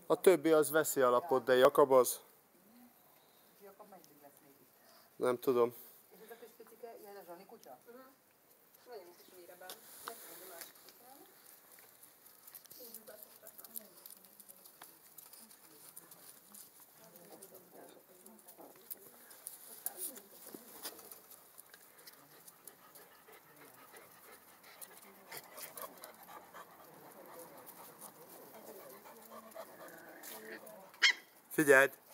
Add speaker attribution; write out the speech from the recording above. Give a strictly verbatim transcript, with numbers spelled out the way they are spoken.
Speaker 1: A többi az veszi alapot, de Jakab az...
Speaker 2: Jakab meddig lesz még itt?
Speaker 1: Nem tudom.
Speaker 2: És ez a kis picike, ilyen a Zsani kutya?
Speaker 3: Uh-huh. Nagyon kis méretben. Megtalálom a másik kutyámat. Így beszoktatnak.
Speaker 1: Figyeld!